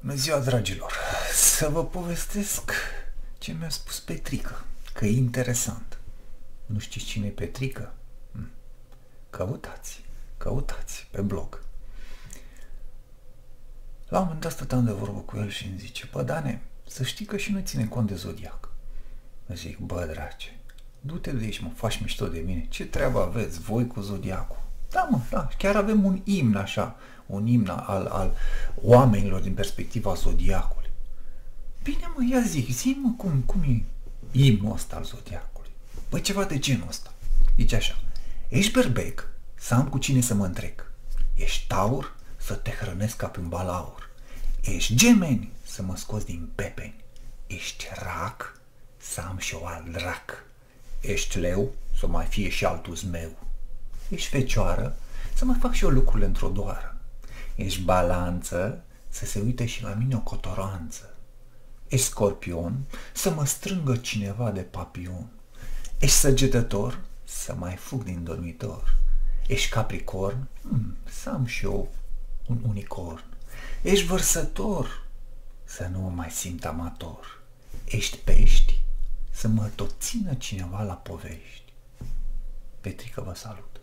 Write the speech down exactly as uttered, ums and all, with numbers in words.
Bună ziua, dragilor! Să vă povestesc ce mi-a spus Petrica, că e interesant. Nu știți cine e Petrica? Căutați, căutați pe blog. La un moment dat stăteam de vorbă cu el și îmi zice: bă, Dane, să știi că și noi ținem cont de zodiac. Îmi zic: bă, drace, du-te de aici, mă, faci mișto de mine. Ce treabă aveți voi cu zodiacul? Da, mă, da, chiar avem un imn așa, un imn al, al oamenilor din perspectiva zodiacului. Bine, mă, ia zic, zi-mă cum, cum e imnul ăsta al zodiacului. Băi, ceva de genul ăsta. Zice așa: ești berbec, să am cu cine să mă întrec. Ești taur, să te hrănesc ca pe un balaur. Ești gemeni, să mă scoți din pepeni. Ești rac, să am și o alt drac. Ești leu, să mai fie și altul zmeu. Ești fecioară, să mai fac și eu lucrurile într-o doară. Ești balanță, să se uite și la mine o cotoroanță. Ești scorpion, să mă strângă cineva de papion. Ești săgetător, să mai fug din dormitor. Ești capricorn, hmm, să am și eu un unicorn. Ești vărsător, să nu mă mai simt amator. Ești pești, să mă tot țină cineva la povești. Petrica vă salut!